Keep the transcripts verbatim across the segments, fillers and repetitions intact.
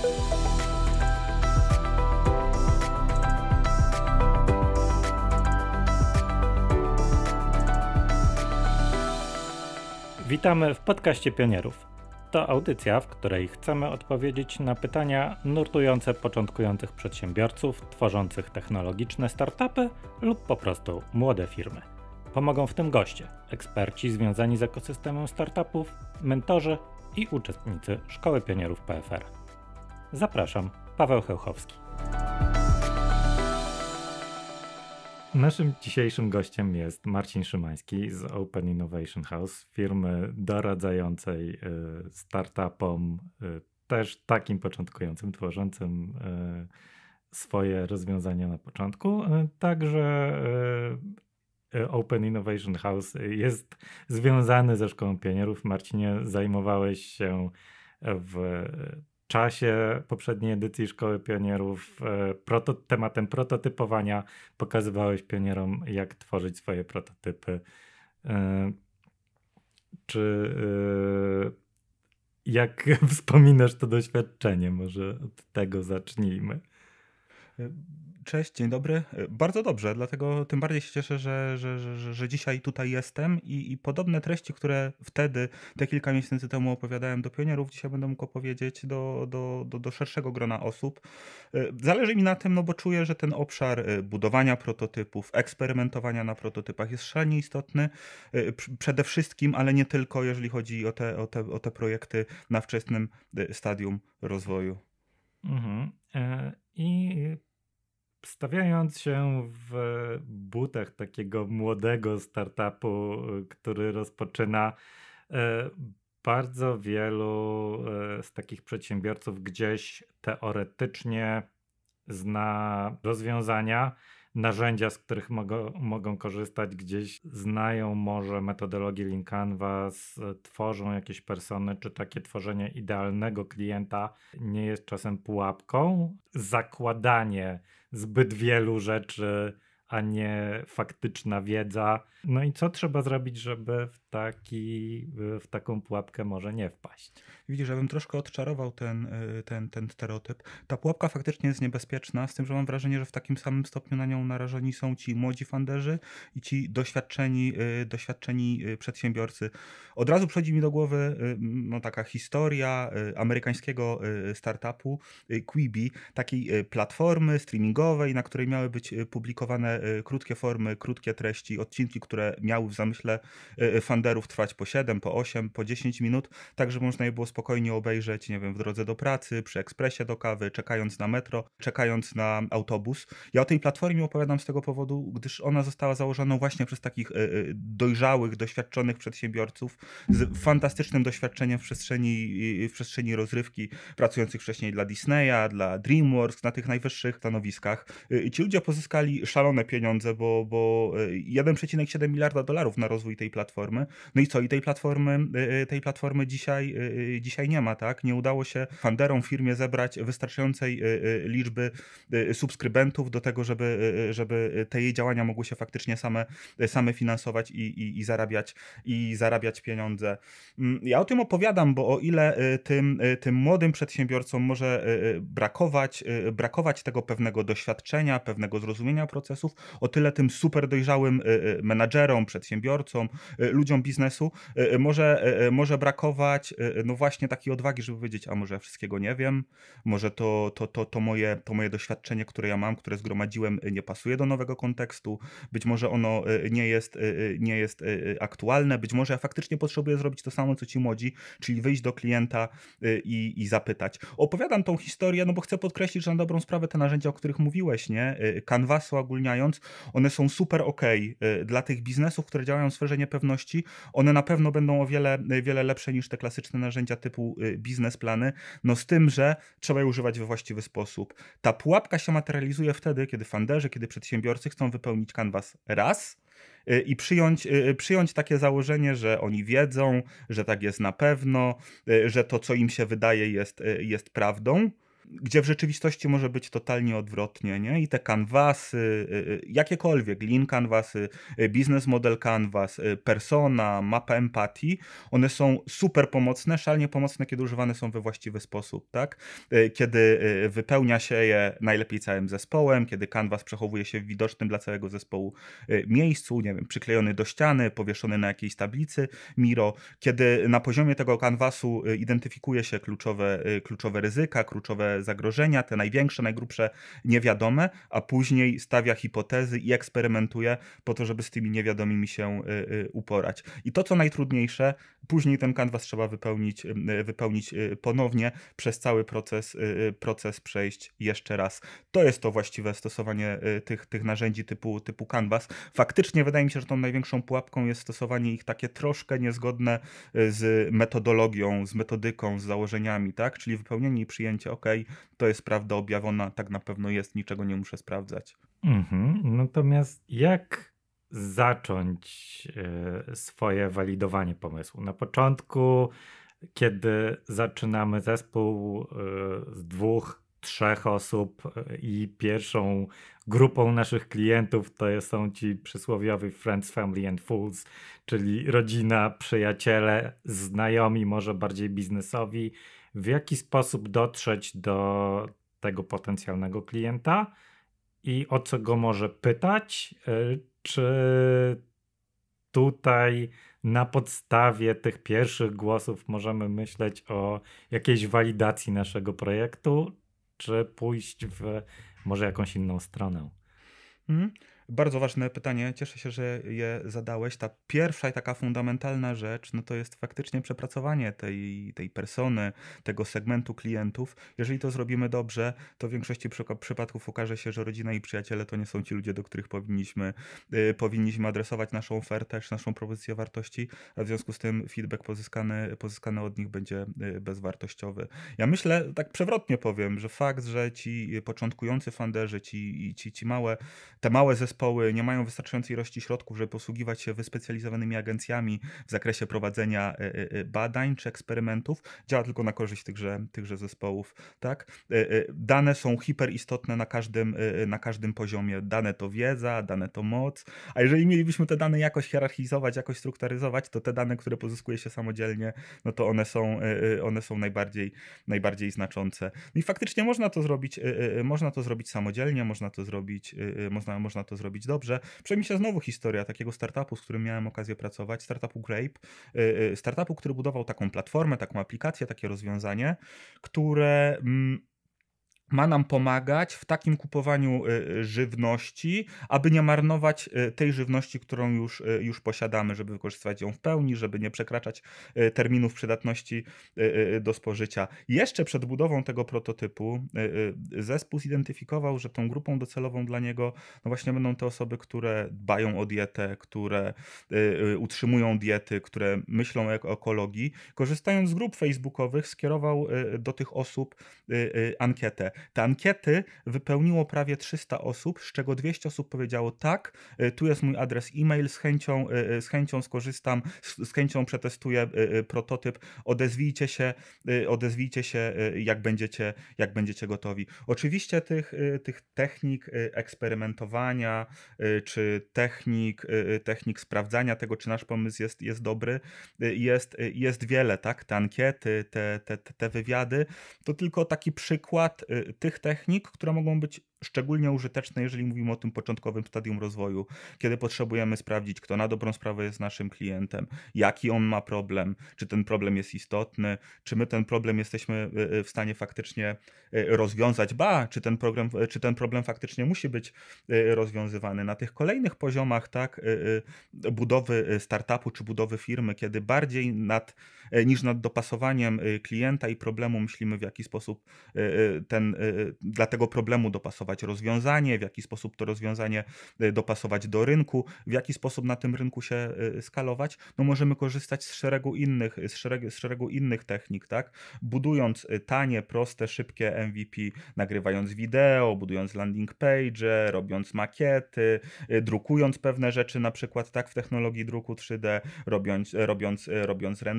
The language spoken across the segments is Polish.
Witamy w podcaście Pionierów. To audycja, w której chcemy odpowiedzieć na pytania nurtujące początkujących przedsiębiorców tworzących technologiczne startupy lub po prostu młode firmy. Pomogą w tym goście, eksperci związani z ekosystemem startupów, mentorzy i uczestnicy Szkoły Pionierów P F R. Zapraszam, Paweł Chełchowski. Naszym dzisiejszym gościem jest Marcin Szymański z Open Innovation House, firmy doradzającej startupom, też takim początkującym, tworzącym swoje rozwiązania na początku. Także Open Innovation House jest związany ze Szkołą Pionierów. Marcinie, zajmowałeś się w czasie poprzedniej edycji Szkoły Pionierów proto, tematem prototypowania. Pokazywałeś pionierom, jak tworzyć swoje prototypy. Czy jak wspominasz to doświadczenie? Może od tego zacznijmy. Cześć, dzień dobry. Bardzo dobrze, dlatego tym bardziej się cieszę, że, że, że, że dzisiaj tutaj jestem i, i podobne treści, które wtedy, te kilka miesięcy temu opowiadałem do pionierów, dzisiaj będę mógł opowiedzieć do, do, do, do szerszego grona osób. Zależy mi na tym, no bo czuję, że ten obszar budowania prototypów, eksperymentowania na prototypach jest szalenie istotny, przede wszystkim, ale nie tylko, jeżeli chodzi o te, o te, o te projekty na wczesnym stadium rozwoju. Mhm. I stawiając się w butach takiego młodego startupu, który rozpoczyna, bardzo wielu z takich przedsiębiorców gdzieś teoretycznie zna rozwiązania, narzędzia, z których mogą, mogą korzystać, gdzieś znają może metodologię Lean Canvas, tworzą jakieś persony, czy takie tworzenie idealnego klienta nie jest czasem pułapką? Zakładanie zbyt wielu rzeczy, a nie faktyczna wiedza. No i co trzeba zrobić, żeby w, taki, w taką pułapkę może nie wpaść? Widzisz, żebym troszkę odczarował ten, ten, ten stereotyp. Ta pułapka faktycznie jest niebezpieczna, z tym, że mam wrażenie, że w takim samym stopniu na nią narażeni są ci młodzi funderzy i ci doświadczeni, doświadczeni przedsiębiorcy. Od razu przychodzi mi do głowy no, taka historia amerykańskiego startupu Quibi, takiej platformy streamingowej, na której miały być publikowane krótkie formy, krótkie treści, odcinki, które miały w zamyśle funderów trwać po siedem, po osiem, po dziesięć minut, tak żeby można je było spokojnie obejrzeć, nie wiem, w drodze do pracy, przy ekspresie do kawy, czekając na metro, czekając na autobus. Ja o tej platformie opowiadam z tego powodu, gdyż ona została założona właśnie przez takich dojrzałych, doświadczonych przedsiębiorców z fantastycznym doświadczeniem w przestrzeni, w przestrzeni rozrywki, pracujących wcześniej dla Disneya, dla DreamWorks, na tych najwyższych stanowiskach. I ci ludzie pozyskali szalone pieniądze, bo, bo jeden przecinek siedem miliarda dolarów na rozwój tej platformy. No i co? I tej platformy, tej platformy dzisiaj, dzisiaj nie ma, tak? Nie udało się funderom, firmie zebrać wystarczającej liczby subskrybentów do tego, żeby, żeby te jej działania mogły się faktycznie same, same finansować i, i, i, zarabiać, i zarabiać pieniądze. Ja o tym opowiadam, bo o ile tym, tym młodym przedsiębiorcom może brakować, brakować tego pewnego doświadczenia, pewnego zrozumienia procesów, o tyle tym super dojrzałym menadżerom, przedsiębiorcom, ludziom biznesu może, może brakować no właśnie takiej odwagi, żeby powiedzieć, a może ja wszystkiego nie wiem, może to, to, to, to, moje, to moje doświadczenie, które ja mam, które zgromadziłem, nie pasuje do nowego kontekstu, być może ono nie jest, nie jest aktualne, być może ja faktycznie potrzebuję zrobić to samo, co ci młodzi, czyli wyjść do klienta i, i zapytać. Opowiadam tą historię, no bo chcę podkreślić, że na dobrą sprawę te narzędzia, o których mówiłeś, nie? Canvasy ogólniając, one są super okej dla tych biznesów, które działają w sferze niepewności. One na pewno będą o wiele, wiele lepsze niż te klasyczne narzędzia typu biznesplany, no z tym, że trzeba je używać we właściwy sposób. Ta pułapka się materializuje wtedy, kiedy funderzy, kiedy przedsiębiorcy chcą wypełnić Canvas raz i przyjąć, przyjąć takie założenie, że oni wiedzą, że tak jest na pewno, że to, co im się wydaje, jest, jest prawdą. gdzie w rzeczywistości może być totalnie odwrotnie, nie? I te kanwasy, jakiekolwiek, lean kanwasy, business model canvas, persona, mapa empatii, one są super pomocne, szalenie pomocne, kiedy używane są we właściwy sposób, tak? Kiedy wypełnia się je najlepiej całym zespołem, kiedy kanwas przechowuje się w widocznym dla całego zespołu miejscu, nie wiem, przyklejony do ściany, powieszony na jakiejś tablicy Miro, kiedy na poziomie tego kanwasu identyfikuje się kluczowe, kluczowe ryzyka, kluczowe zagrożenia, te największe, najgrubsze, niewiadome, a później stawia hipotezy i eksperymentuje po to, żeby z tymi niewiadomymi się uporać. I to, co najtrudniejsze, później ten kanwas trzeba wypełnić, wypełnić ponownie, przez cały proces, proces przejść jeszcze raz. To jest to właściwe stosowanie tych, tych narzędzi typu, typu kanwas. Faktycznie wydaje mi się, że tą największą pułapką jest stosowanie ich takie troszkę niezgodne z metodologią, z metodyką, z założeniami, tak? Czyli wypełnienie i przyjęcie, ok, to jest prawda objawiona, tak na pewno jest, niczego nie muszę sprawdzać. Mhm. Natomiast jak zacząć e, swoje walidowanie pomysłu? Na początku, kiedy zaczynamy zespół e, z dwóch, trzech osób e, i pierwszą grupą naszych klientów to są ci przysłowiowi friends, family and fools, czyli rodzina, przyjaciele, znajomi, może bardziej biznesowi. W jaki sposób dotrzeć do tego potencjalnego klienta i o co go może pytać? Czy tutaj na podstawie tych pierwszych głosów możemy myśleć o jakiejś walidacji naszego projektu, czy pójść w może jakąś inną stronę? Mhm. Bardzo ważne pytanie, cieszę się, że je zadałeś. Ta pierwsza i taka fundamentalna rzecz, no to jest faktycznie przepracowanie tej, tej persony, tego segmentu klientów. Jeżeli to zrobimy dobrze, to w większości przy, przypadków okaże się, że rodzina i przyjaciele to nie są ci ludzie, do których powinniśmy, y, powinniśmy adresować naszą ofertę, czy naszą propozycję wartości, a w związku z tym feedback pozyskany, pozyskany od nich będzie y, bezwartościowy. Ja myślę, tak przewrotnie powiem, że fakt, że ci początkujący funderzy, ci, ci, ci małe, te małe zespoły nie mają wystarczającej ilości środków, żeby posługiwać się wyspecjalizowanymi agencjami w zakresie prowadzenia badań czy eksperymentów, działa tylko na korzyść tychże, tychże zespołów. Tak? Dane są hiperistotne na każdym, na każdym poziomie. Dane to wiedza, dane to moc, a jeżeli mielibyśmy te dane jakoś hierarchizować, jakoś strukturyzować, to te dane, które pozyskuje się samodzielnie, no to one są, one są najbardziej, najbardziej znaczące. No i faktycznie można to zrobić, można to zrobić samodzielnie, można to zrobić, można, można to zrobić dobrze. Przejmie się znowu historia takiego startupu, z którym miałem okazję pracować, startupu Grape, startupu, który budował taką platformę, taką aplikację, takie rozwiązanie, które ma nam pomagać w takim kupowaniu żywności, aby nie marnować tej żywności, którą już, już posiadamy, żeby wykorzystywać ją w pełni, żeby nie przekraczać terminów przydatności do spożycia. Jeszcze przed budową tego prototypu zespół zidentyfikował, że tą grupą docelową dla niego no właśnie będą te osoby, które dbają o dietę, które utrzymują diety, które myślą o ekologii. Korzystając z grup facebookowych, skierował do tych osób ankietę. Te ankiety wypełniło prawie trzysta osób, z czego dwieście osób powiedziało tak, tu jest mój adres e-mail, z chęcią, z chęcią skorzystam, z chęcią przetestuję prototyp, odezwijcie się, odezwijcie się jak będziecie, jak będziecie gotowi. Oczywiście tych, tych technik eksperymentowania, czy technik, technik sprawdzania tego, czy nasz pomysł jest, jest dobry, jest, jest wiele, tak? Te ankiety, te, te, te wywiady, to tylko taki przykład tych technik, które mogą być szczególnie użyteczne, jeżeli mówimy o tym początkowym stadium rozwoju, kiedy potrzebujemy sprawdzić, kto na dobrą sprawę jest naszym klientem, jaki on ma problem, czy ten problem jest istotny, czy my ten problem jesteśmy w stanie faktycznie rozwiązać, ba, czy ten problem, czy ten problem faktycznie musi być rozwiązywany. Na tych kolejnych poziomach, tak, budowy startupu czy budowy firmy, kiedy bardziej nad, niż nad dopasowaniem klienta i problemu myślimy, w jaki sposób ten, dla tego problemu dopasować rozwiązanie, w jaki sposób to rozwiązanie dopasować do rynku, w jaki sposób na tym rynku się skalować, no możemy korzystać z szeregu innych, z szeregu, z szeregu innych technik, tak? Budując tanie, proste, szybkie M V P, nagrywając wideo, budując landing page, robiąc makiety, drukując pewne rzeczy, na przykład tak w technologii druku trzy D, robiąc, robiąc, robiąc rendery,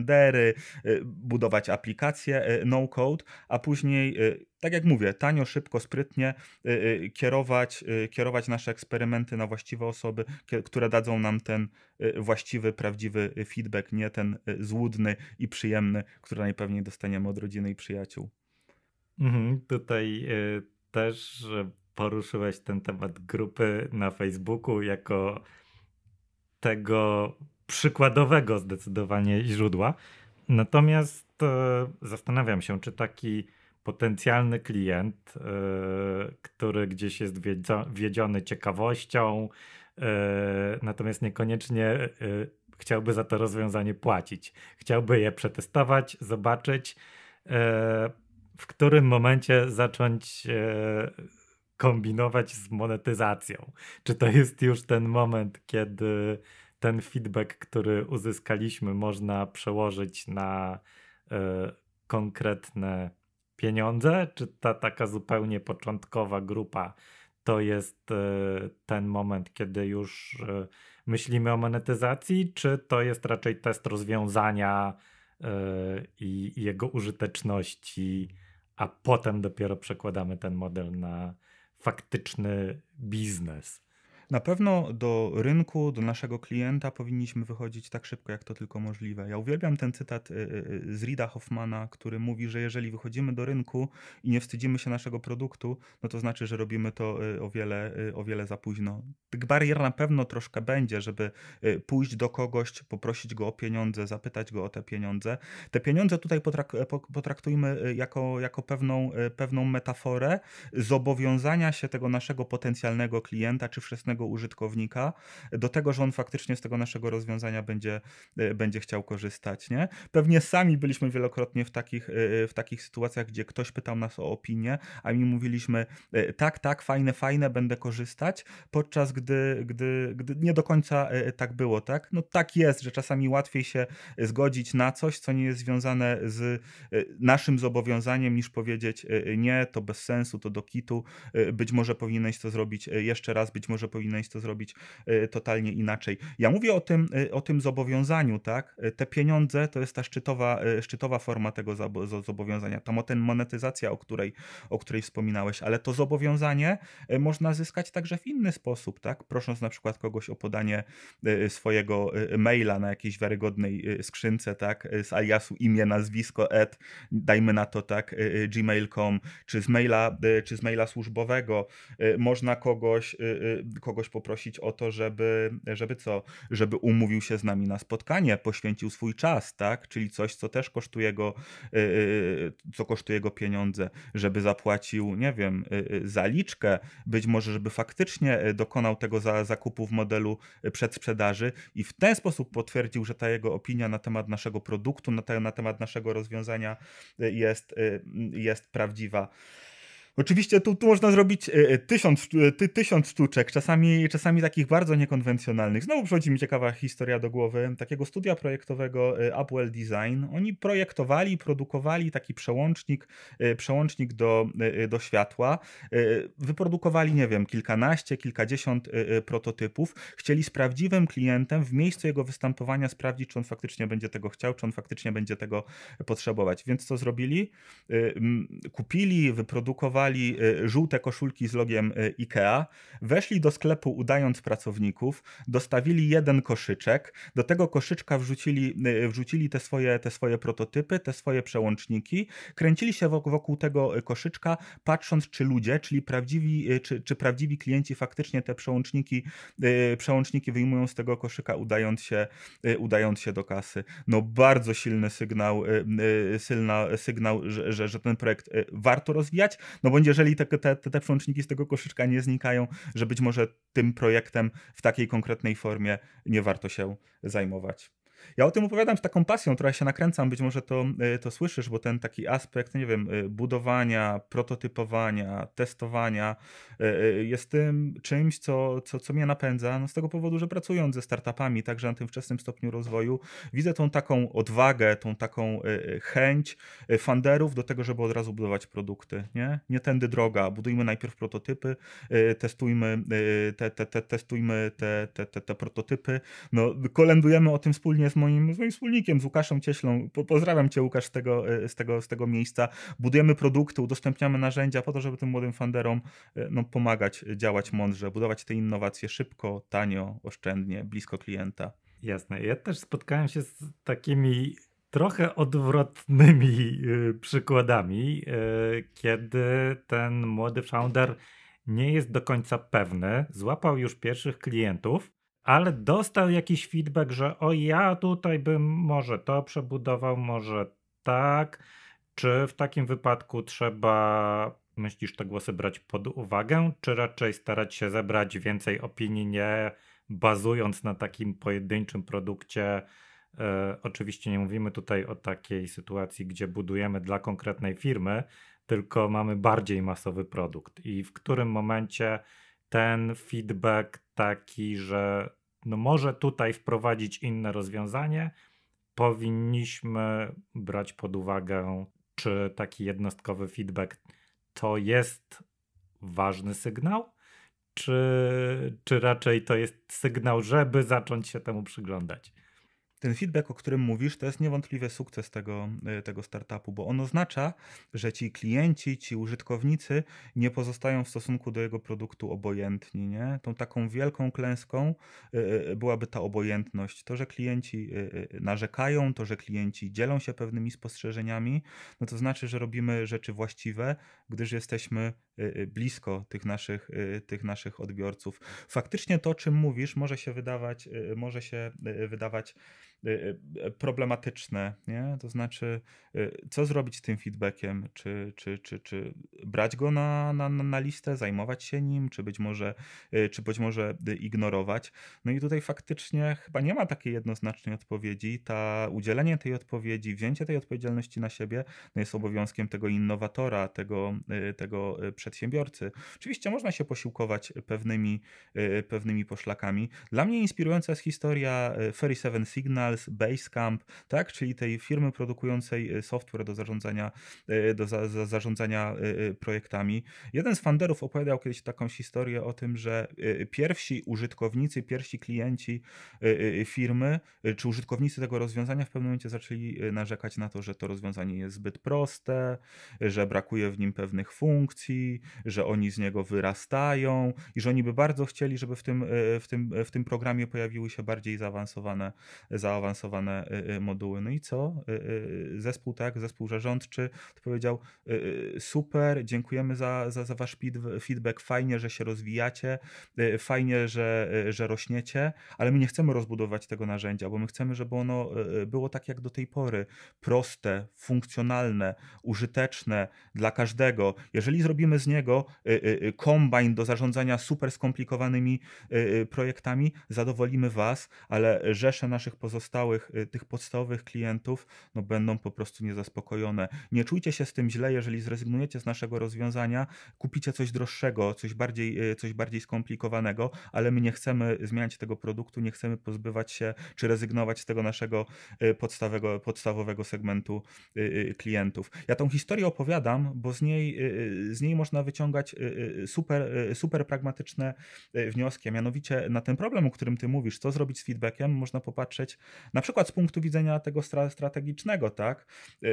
serwery, budować aplikacje no-code, a później, tak jak mówię, tanio, szybko, sprytnie kierować, kierować nasze eksperymenty na właściwe osoby, które dadzą nam ten właściwy, prawdziwy feedback, nie ten złudny i przyjemny, który najpewniej dostaniemy od rodziny i przyjaciół. Mhm, tutaj y, też poruszyłeś ten temat grupy na Facebooku jako tego przykładowego zdecydowanie źródła. Natomiast e, zastanawiam się, czy taki potencjalny klient, e, który gdzieś jest wiedzio, wiedziony ciekawością, e, natomiast niekoniecznie e, chciałby za to rozwiązanie płacić. Chciałby je przetestować, zobaczyć, e, w którym momencie zacząć e, kombinować z monetyzacją. Czy to jest już ten moment, kiedy ten feedback, który uzyskaliśmy, można przełożyć na e, konkretne pieniądze? Czy ta taka zupełnie początkowa grupa to jest e, ten moment, kiedy już e, myślimy o monetyzacji, czy to jest raczej test rozwiązania e, i, i jego użyteczności, a potem dopiero przekładamy ten model na faktyczny biznes? Na pewno do rynku, do naszego klienta powinniśmy wychodzić tak szybko, jak to tylko możliwe. Ja uwielbiam ten cytat y, y, z Reeda Hoffmana, który mówi, że jeżeli wychodzimy do rynku i nie wstydzimy się naszego produktu, no to znaczy, że robimy to y, o wiele, y, o wiele za późno. Tych barier na pewno troszkę będzie, żeby y, pójść do kogoś, poprosić go o pieniądze, zapytać go o te pieniądze. Te pieniądze tutaj potrak- po- potraktujmy y, jako, jako pewną, y, pewną metaforę zobowiązania się tego naszego potencjalnego klienta czy wczesnego użytkownika do tego, że on faktycznie z tego naszego rozwiązania będzie, będzie chciał korzystać. Nie? Pewnie sami byliśmy wielokrotnie w takich, w takich sytuacjach, gdzie ktoś pytał nas o opinię, a my mówiliśmy tak, tak, fajne, fajne, będę korzystać, podczas gdy, gdy, gdy nie do końca tak było. Tak? No tak jest, że czasami łatwiej się zgodzić na coś, co nie jest związane z naszym zobowiązaniem, niż powiedzieć nie, to bez sensu, to do kitu, być może powinieneś to zrobić jeszcze raz, być może powinieneś to zrobić totalnie inaczej. Ja mówię o tym, o tym zobowiązaniu, tak? Te pieniądze to jest ta szczytowa, szczytowa forma tego zobowiązania, ta monetyzacja, o której, o której wspominałeś, ale to zobowiązanie można zyskać także w inny sposób, tak? Prosząc na przykład kogoś o podanie swojego maila na jakiejś wiarygodnej skrzynce, tak? Z aliasu imię, nazwisko, et, dajmy na to, tak? gmail kropka com, czy z maila, czy z maila służbowego można kogoś, kogoś poprosić o to, żeby, żeby co? Żeby umówił się z nami na spotkanie, poświęcił swój czas, tak? Czyli coś, co też kosztuje go, co kosztuje go pieniądze, żeby zapłacił, nie wiem, zaliczkę, być może, żeby faktycznie dokonał tego za, zakupu w modelu przedsprzedaży i w ten sposób potwierdził, że ta jego opinia na temat naszego produktu, na, te, na temat naszego rozwiązania jest, jest prawdziwa. Oczywiście tu, tu można zrobić tysiąc, ty, tysiąc sztuczek, czasami, czasami takich bardzo niekonwencjonalnych. Znowu przychodzi mi ciekawa historia do głowy takiego studia projektowego Upwell Design. Oni projektowali, produkowali taki przełącznik, przełącznik do, do światła. Wyprodukowali, nie wiem, kilkanaście, kilkadziesiąt prototypów. Chcieli z prawdziwym klientem w miejscu jego występowania sprawdzić, czy on faktycznie będzie tego chciał, czy on faktycznie będzie tego potrzebować. Więc co zrobili? Kupili, wyprodukowali żółte koszulki z logiem IKEA, weszli do sklepu udając pracowników, dostawili jeden koszyczek, do tego koszyczka wrzucili, wrzucili te swoje, te swoje prototypy, te swoje przełączniki, kręcili się wokół, wokół tego koszyczka, patrząc, czy ludzie, czyli prawdziwi, czy, czy prawdziwi klienci faktycznie te przełączniki, przełączniki wyjmują z tego koszyka, udając się, udając się do kasy. No bardzo silny sygnał, sylna, sygnał, że, że, że ten projekt warto rozwijać, no bo jeżeli te, te, te przełączniki z tego koszyczka nie znikają, że być może tym projektem w takiej konkretnej formie nie warto się zajmować. Ja o tym opowiadam z taką pasją, trochę się nakręcam, być może to, to słyszysz, bo ten taki aspekt, nie wiem, budowania, prototypowania, testowania jest tym czymś, co, co, co mnie napędza, no z tego powodu, że pracując ze startupami, także na tym wczesnym stopniu rozwoju, widzę tą taką odwagę, tą taką chęć funderów do tego, żeby od razu budować produkty, nie? Nie tędy droga, budujmy najpierw prototypy, testujmy te, te, te, testujmy te, te, te, te prototypy, no kolędujemy o tym wspólnie z moim, z moim wspólnikiem, z Łukaszem Cieślą. Po, pozdrawiam cię, Łukasz, z tego, z, tego, z tego miejsca. Budujemy produkty, udostępniamy narzędzia po to, żeby tym młodym funderom no, pomagać działać mądrze, budować te innowacje szybko, tanio, oszczędnie, blisko klienta. Jasne. Ja też spotkałem się z takimi trochę odwrotnymi y, przykładami, y, kiedy ten młody founder nie jest do końca pewny, złapał już pierwszych klientów, ale dostał jakiś feedback, że o ja tutaj bym może to przebudował, może tak. Czy w takim wypadku trzeba, myślisz, te głosy brać pod uwagę, czy raczej starać się zebrać więcej opinii, nie bazując na takim pojedynczym produkcie? E, oczywiście nie mówimy tutaj o takiej sytuacji, gdzie budujemy dla konkretnej firmy, tylko mamy bardziej masowy produkt. I w którym momencie ten feedback taki, że no może tutaj wprowadzić inne rozwiązanie, powinniśmy brać pod uwagę, czy taki jednostkowy feedback to jest ważny sygnał, czy, czy raczej to jest sygnał, żeby zacząć się temu przyglądać? Ten feedback, o którym mówisz, to jest niewątpliwie sukces tego, tego startupu, bo on oznacza, że ci klienci, ci użytkownicy nie pozostają w stosunku do jego produktu obojętni. Nie? Tą taką wielką klęską byłaby ta obojętność. To, że klienci narzekają, to, że klienci dzielą się pewnymi spostrzeżeniami, no to znaczy, że robimy rzeczy właściwe, gdyż jesteśmy blisko tych naszych, tych naszych odbiorców. Faktycznie to, o czym mówisz, może się wydawać, może się wydawać problematyczne, nie? To znaczy, co zrobić z tym feedbackiem? Czy, czy, czy, czy brać go na, na, na listę, zajmować się nim, czy być może, czy być może ignorować? No i tutaj faktycznie chyba nie ma takiej jednoznacznej odpowiedzi. Ta udzielenie tej odpowiedzi, wzięcie tej odpowiedzialności na siebie no jest obowiązkiem tego innowatora, tego, tego przedsiębiorcy. Oczywiście można się posiłkować pewnymi, pewnymi poszlakami. Dla mnie inspirująca jest historia Ferry Seven Signals, Basecamp, tak? Czyli tej firmy produkującej software do zarządzania, do za, za zarządzania projektami. Jeden z founderów opowiadał kiedyś taką historię o tym, że pierwsi użytkownicy, pierwsi klienci firmy, czy użytkownicy tego rozwiązania w pewnym momencie zaczęli narzekać na to, że to rozwiązanie jest zbyt proste, że brakuje w nim pewnych funkcji, że oni z niego wyrastają i że oni by bardzo chcieli, żeby w tym, w tym, w tym programie pojawiły się bardziej zaawansowane, zaawansowane moduły. No i co? Zespół, tak, zespół zarządczy powiedział: super, dziękujemy za, za, za wasz feedback, fajnie, że się rozwijacie, fajnie, że, że rośniecie, ale my nie chcemy rozbudować tego narzędzia, bo my chcemy, żeby ono było tak jak do tej pory, proste, funkcjonalne, użyteczne dla każdego. Jeżeli zrobimy z niego kombajn do zarządzania super skomplikowanymi projektami, zadowolimy was, ale rzesze naszych pozostałych, tych podstawowych klientów no będą po prostu niezaspokojone. Nie czujcie się z tym źle, jeżeli zrezygnujecie z naszego rozwiązania, kupicie coś droższego, coś bardziej, coś bardziej skomplikowanego, ale my nie chcemy zmieniać tego produktu, nie chcemy pozbywać się czy rezygnować z tego naszego podstawowego, podstawowego segmentu klientów. Ja tą historię opowiadam, bo z niej, z niej można wyciągać super, super pragmatyczne wnioski, a mianowicie na ten problem, o którym ty mówisz, co zrobić z feedbackiem, można popatrzeć na przykład z punktu widzenia tego strategicznego, tak?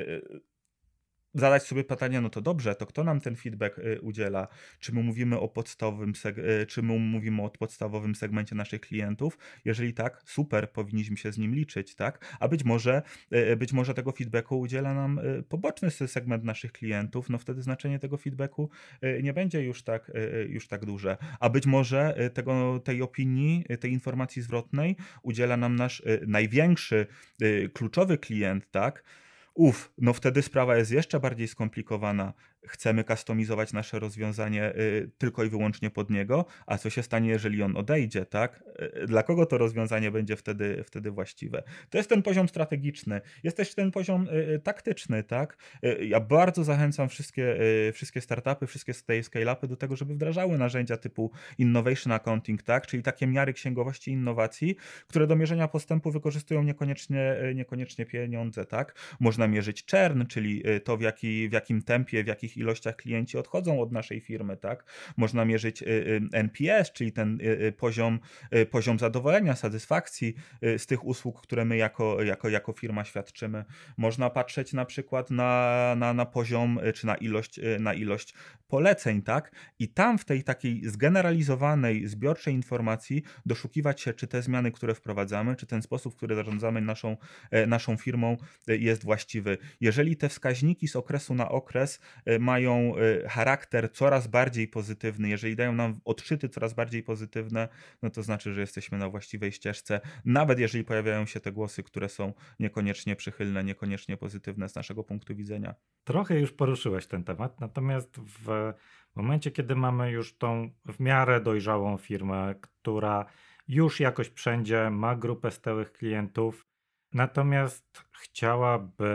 Zadać sobie pytanie, no to dobrze, to kto nam ten feedback udziela? Czy my mówimy o podstawowym, seg- czy my mówimy o podstawowym segmencie naszych klientów? Jeżeli tak, super, powinniśmy się z nim liczyć, tak? A być może, być może tego feedbacku udziela nam poboczny segment naszych klientów, no wtedy znaczenie tego feedbacku nie będzie już tak, już tak duże. A być może tego, tej opinii, tej informacji zwrotnej udziela nam nasz największy, kluczowy klient, tak? Uf, no wtedy sprawa jest jeszcze bardziej skomplikowana. Chcemy kustomizować nasze rozwiązanie y, tylko i wyłącznie pod niego, a co się stanie, jeżeli on odejdzie, tak? Y, dla kogo to rozwiązanie będzie wtedy, wtedy właściwe? To jest ten poziom strategiczny. Jest też ten poziom y, taktyczny, tak? Y, ja bardzo zachęcam wszystkie, y, wszystkie startupy, wszystkie scale-upy do tego, żeby wdrażały narzędzia typu Innovation Accounting, tak? Czyli takie miary księgowości innowacji, które do mierzenia postępu wykorzystują niekoniecznie, niekoniecznie pieniądze, tak? Można mierzyć churn, czyli to w, jaki, w jakim tempie, w jakich jakich ilościach klienci odchodzą od naszej firmy, tak? Można mierzyć N P S, czyli ten poziom, poziom zadowolenia, satysfakcji z tych usług, które my jako, jako, jako firma świadczymy. Można patrzeć na przykład na, na, na poziom, czy na ilość, na ilość poleceń, tak? I tam w tej takiej zgeneralizowanej, zbiorczej informacji doszukiwać się, czy te zmiany, które wprowadzamy, czy ten sposób, w który zarządzamy naszą, naszą firmą jest właściwy. Jeżeli te wskaźniki z okresu na okres mają charakter coraz bardziej pozytywny, jeżeli dają nam odczyty coraz bardziej pozytywne, no to znaczy, że jesteśmy na właściwej ścieżce, nawet jeżeli pojawiają się te głosy, które są niekoniecznie przychylne, niekoniecznie pozytywne z naszego punktu widzenia. Trochę już poruszyłeś ten temat, natomiast w momencie, kiedy mamy już tą w miarę dojrzałą firmę, która już jakoś wszędzie ma grupę stałych klientów, natomiast chciałaby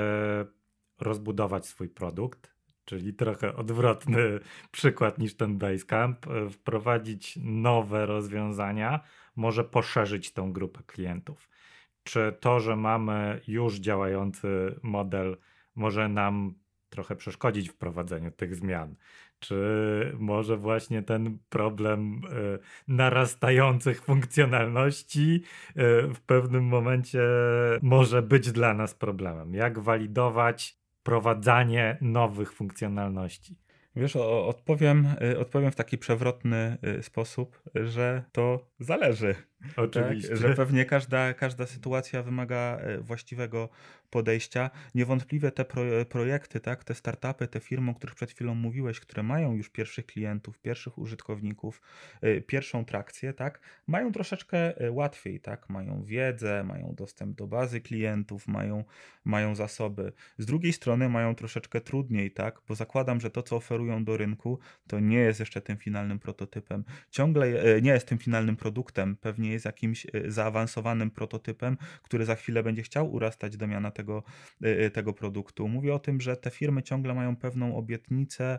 rozbudować swój produkt, czyli trochę odwrotny przykład niż ten Basecamp, wprowadzić nowe rozwiązania, może poszerzyć tą grupę klientów. Czy to, że mamy już działający model, może nam trochę przeszkodzić w prowadzeniu tych zmian? Czy może właśnie ten problem y, narastających funkcjonalności y, w pewnym momencie może być dla nas problemem? Jak walidować wprowadzanie nowych funkcjonalności? Wiesz, o, odpowiem, odpowiem w taki przewrotny sposób, że to zależy. Oczywiście. Tak? Że pewnie każda, każda sytuacja wymaga właściwego podejścia. Niewątpliwie te pro, projekty, tak? Te startupy, te firmy, o których przed chwilą mówiłeś, które mają już pierwszych klientów, pierwszych użytkowników, pierwszą trakcję, tak? Mają troszeczkę łatwiej, tak? Mają wiedzę, mają dostęp do bazy klientów, mają, mają zasoby. Z drugiej strony mają troszeczkę trudniej, tak? Bo zakładam, że to, co oferują do rynku, to nie jest jeszcze tym finalnym prototypem. Ciągle nie jest tym finalnym produktem, pewnie jest jakimś zaawansowanym prototypem, który za chwilę będzie chciał urastać do miana tego, tego produktu. Mówię o tym, że te firmy ciągle mają pewną obietnicę,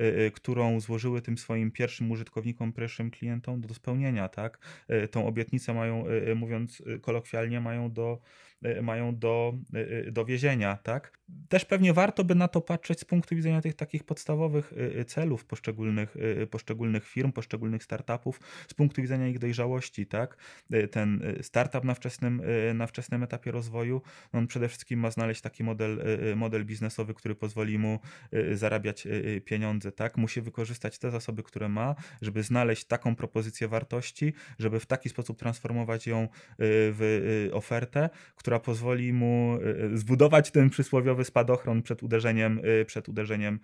którą złożyły tym swoim pierwszym użytkownikom, pierwszym klientom do spełnienia, tak? Tą obietnicę mają, mówiąc kolokwialnie, mają do mają do, do wiezienia, tak? Też pewnie warto by na to patrzeć z punktu widzenia tych takich podstawowych celów poszczególnych, poszczególnych firm, poszczególnych startupów, z punktu widzenia ich dojrzałości, tak? Ten startup na wczesnym, na wczesnym etapie rozwoju, on przede wszystkim ma znaleźć taki model, model biznesowy, który pozwoli mu zarabiać pieniądze, tak? Musi wykorzystać te zasoby, które ma, żeby znaleźć taką propozycję wartości, żeby w taki sposób transformować ją w ofertę, która pozwoli mu zbudować ten przysłowiowy spadochron przed uderzeniem, przed uderzeniem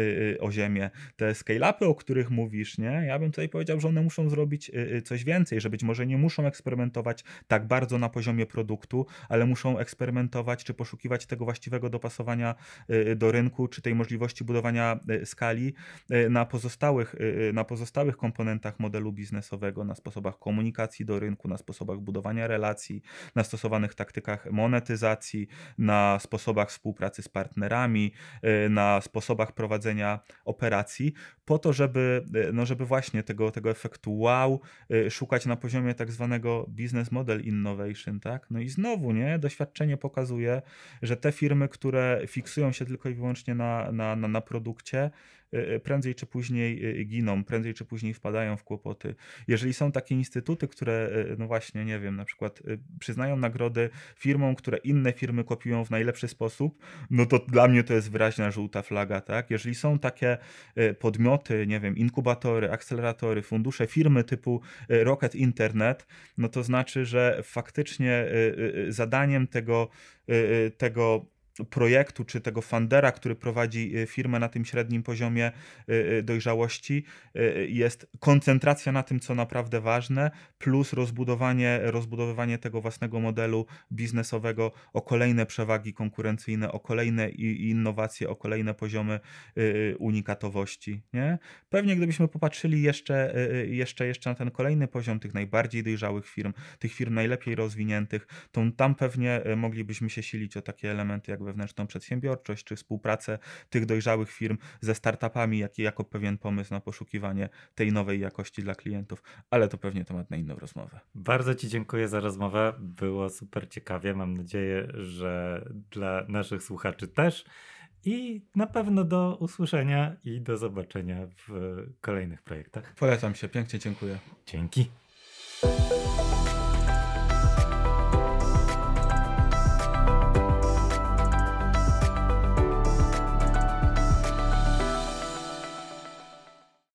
o ziemię. Te scale-upy, o których mówisz, nie? Ja bym tutaj powiedział, że one muszą zrobić coś więcej, że być może nie muszą eksperymentować tak bardzo na poziomie produktu, ale muszą eksperymentować, czy poszukiwać tego właściwego dopasowania do rynku, czy tej możliwości budowania skali na pozostałych, na pozostałych komponentach modelu biznesowego, na sposobach komunikacji do rynku, na sposobach budowania relacji, na stosowanych taktykach monetyzacji, na sposobach współpracy z partnerami, na sposobach prowadzenia operacji, po to, żeby, no żeby właśnie tego, tego efektu wow szukać na poziomie tak zwanego business model innovation, tak? No i znowu, nie? Doświadczenie pokazuje, że te firmy, które fiksują się tylko i wyłącznie na, na, na, na produkcie, prędzej czy później giną, prędzej czy później wpadają w kłopoty. Jeżeli są takie instytuty, które, no właśnie, nie wiem, na przykład przyznają nagrody firmom, które inne firmy kopiują w najlepszy sposób, no to dla mnie to jest wyraźna żółta flaga, tak? Jeżeli są takie podmioty, nie wiem, inkubatory, akceleratory, fundusze, firmy typu Rocket Internet, no to znaczy, że faktycznie zadaniem tego, tego projektu, czy tego fundera, który prowadzi firmę na tym średnim poziomie dojrzałości, jest koncentracja na tym, co naprawdę ważne, plus rozbudowanie, rozbudowywanie tego własnego modelu biznesowego o kolejne przewagi konkurencyjne, o kolejne innowacje, o kolejne poziomy unikatowości, nie? Pewnie gdybyśmy popatrzyli jeszcze, jeszcze, jeszcze na ten kolejny poziom tych najbardziej dojrzałych firm, tych firm najlepiej rozwiniętych, to tam pewnie moglibyśmy się silić o takie elementy jak wewnętrzną przedsiębiorczość, czy współpracę tych dojrzałych firm ze startupami, jak i jako pewien pomysł na poszukiwanie tej nowej jakości dla klientów, ale to pewnie temat na inną rozmowę. Bardzo Ci dziękuję za rozmowę, było super ciekawie, mam nadzieję, że dla naszych słuchaczy też. i na pewno do usłyszenia i do zobaczenia w kolejnych projektach. Polecam się, pięknie dziękuję. Dzięki.